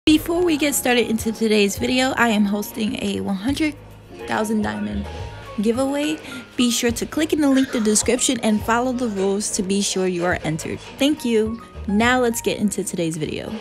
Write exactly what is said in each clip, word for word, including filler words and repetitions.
Before we get started into today's video, I am hosting a one hundred thousand diamond giveaway. Be sure to click in the link in the description and follow the rules to be sure you are entered. Thank you. Now let's get into today's video.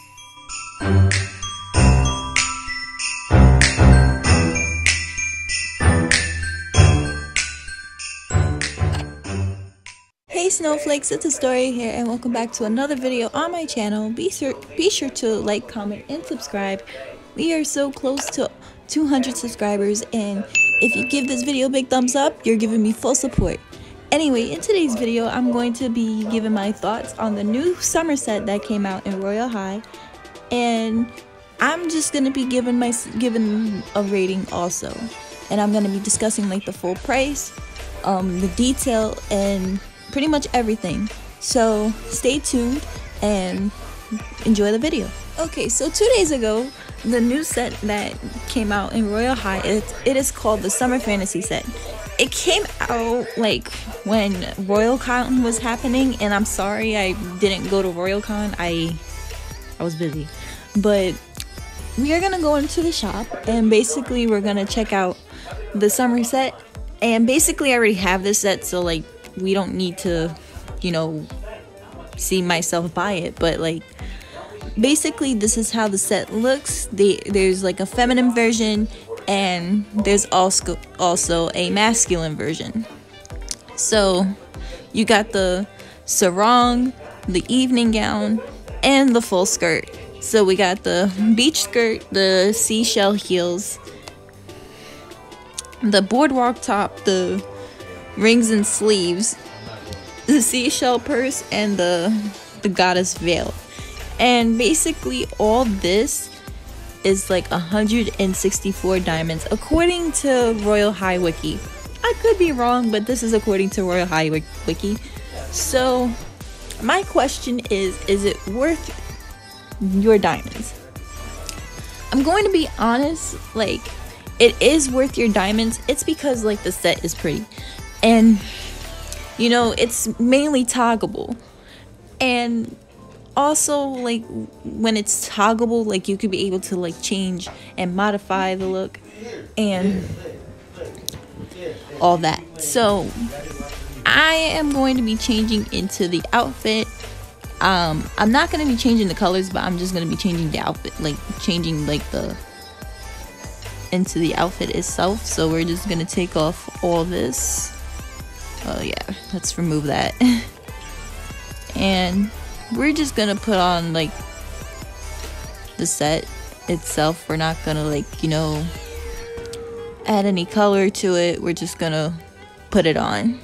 Hey Snowflakes, it's Astoria here and welcome back to another video on my channel. Be sure, be sure to like, comment, and subscribe. We are so close to two hundred subscribers, and if you give this video a big thumbs up, you're giving me full support. Anyway, in today's video, I'm going to be giving my thoughts on the new summer set that came out in Royale High, and I'm just going to be giving my giving a rating also. And I'm going to be discussing like the full price, um, the detail, and pretty much everything. So stay tuned and enjoy the video. Okay, so two days ago, the new set that came out in Royale High, it, it is called the Summer Fantasy set. It came out like when RoyaleCon was happening, and I'm sorry I didn't go to RoyaleCon. I I was busy. But we are gonna go into the shop and basically we're gonna check out the summer set. And basically I already have this set, so like we don't need to, you know, see myself buy it. But like basically this is how the set looks. They, there's like a feminine version and there's also also a masculine version. So you got the sarong, the evening gown, and the full skirt. So we got the beach skirt, the seashell heels, the boardwalk top, the rings and sleeves, the seashell purse, and the the goddess veil. And basically all this is like one hundred sixty-four diamonds according to Royale High Wiki. I could be wrong, but this is according to Royale High Wiki. So my question is, is it worth your diamonds? I'm going to be honest, like it is worth your diamonds. It's because like the set is pretty. And you know, it's mainly toggleable, and also like when it's toggleable, like you could be able to like change and modify the look and all that. So I am going to be changing into the outfit. um I'm not going to be changing the colors, but I'm just going to be changing the outfit, like changing like the into the outfit itself. So we're just going to take off all this. Oh yeah, let's remove that. And we're just gonna put on like the set itself. We're not gonna like, you know, add any color to it. We're just gonna put it on.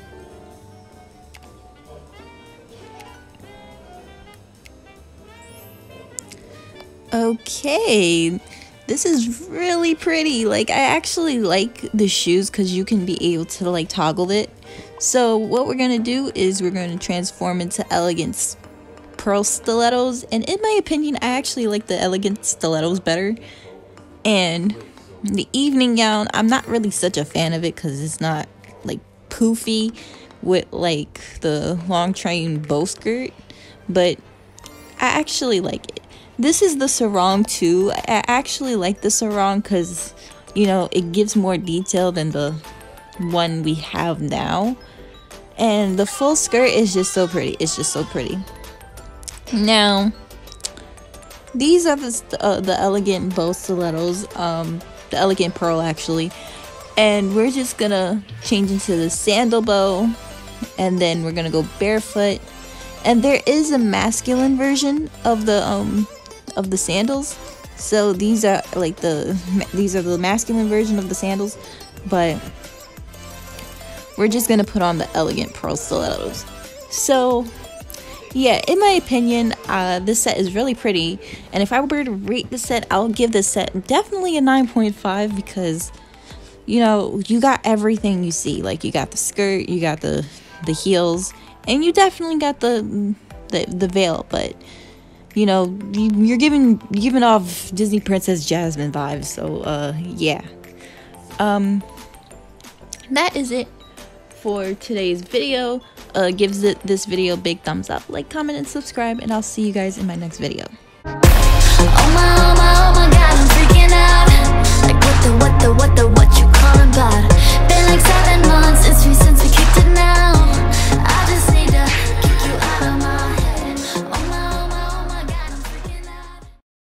Okay, this is really pretty. Like I actually like the shoes because you can be able to like toggle it. So what we're gonna do is we're gonna transform into elegant pearl stilettos, and in my opinion I actually like the elegant stilettos better. And the evening gown, I'm not really such a fan of it because it's not like poofy with like the long train bow skirt, but I actually like it. This is the sarong too. I actually like the sarong because, you know, it gives more detail than the one we have now. And the full skirt is just so pretty. It's just so pretty. Now, these are the, uh, the elegant bow stilettos. Um, the elegant pearl actually. And we're just gonna change into the sandal bow. And then we're gonna go barefoot. And there is a masculine version of the um of the sandals. So these are like the these are the masculine version of the sandals, but we're just gonna put on the elegant pearl stilettos. So yeah, in my opinion, uh this set is really pretty, and if I were to rate the set, I'll give this set definitely a nine point five because, you know, you got everything you see. Like you got the skirt, you got the the heels, and you definitely got the the, the veil. But you know, you, you're giving you're giving off Disney Princess Jasmine vibes. So uh yeah, um that is it for today's video. Uh gives it this video a big thumbs up, like, comment, and subscribe, and I'll see you guys in my next video.